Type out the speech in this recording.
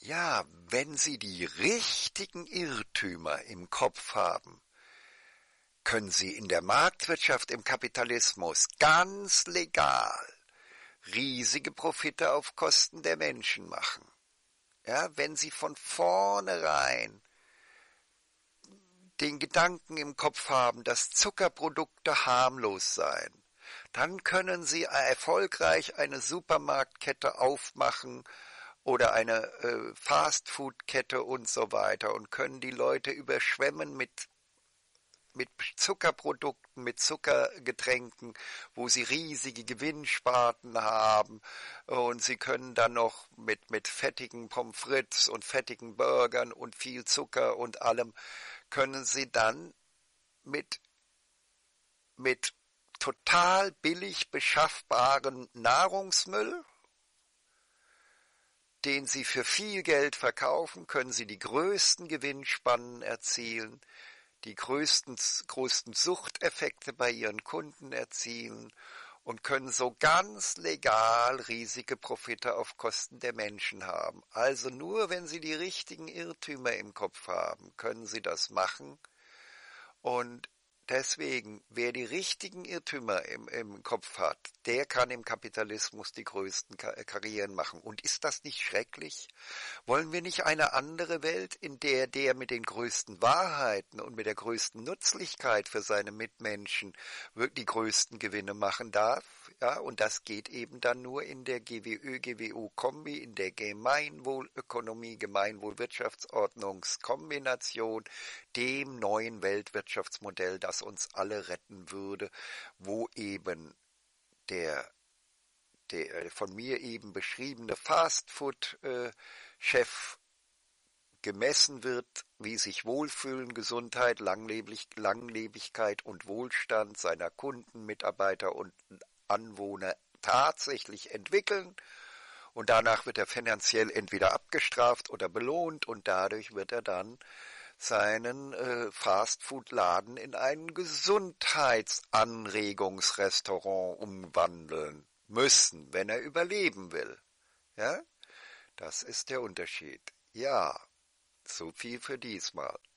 Ja, wenn Sie die richtigen Irrtümer im Kopf haben, können Sie in der Marktwirtschaft, im Kapitalismus ganz legal riesige Profite auf Kosten der Menschen machen. Ja, wenn Sie von vornherein den Gedanken im Kopf haben, dass Zuckerprodukte harmlos seien, dann können Sie erfolgreich eine Supermarktkette aufmachen oder eine Fastfood-Kette und so weiter und können die Leute überschwemmen mit Zuckerprodukten, mit Zuckergetränken, wo sie riesige Gewinnsparten haben und sie können dann noch mit fettigen Pommes frites und fettigen Burgern und viel Zucker und allem, können sie dann mit, mit total billig beschaffbaren Nahrungsmüll, den sie für viel Geld verkaufen, können sie die größten Gewinnspannen erzielen, die größten Suchteffekte bei ihren Kunden erzielen und können so ganz legal riesige Profite auf Kosten der Menschen haben. Also nur wenn Sie die richtigen Irrtümer im Kopf haben, können Sie das machen. Und deswegen, wer die richtigen Irrtümer im Kopf hat, der kann im Kapitalismus die größten Karrieren machen. Und ist das nicht schrecklich? Wollen wir nicht eine andere Welt, in der mit den größten Wahrheiten und mit der größten Nützlichkeit für seine Mitmenschen die größten Gewinne machen darf? Ja, und das geht eben dann nur in der GWÖ-GWO-Kombi, in der Gemeinwohlökonomie, Gemeinwohlwirtschaftsordnungskombination, dem neuen Weltwirtschaftsmodell, das uns alle retten würde, wo eben der von mir eben beschriebene Fastfood-Chef gemessen wird, wie sich Wohlfühlen, Gesundheit, Langlebigkeit und Wohlstand seiner Kunden, Mitarbeiter und Anwohner tatsächlich entwickeln. Und danach wird er finanziell entweder abgestraft oder belohnt und dadurch wird er dann seinen Fastfood-Laden in ein Gesundheitsanregungsrestaurant umwandeln müssen, wenn er überleben will. Ja, das ist der Unterschied. Ja, so viel für diesmal.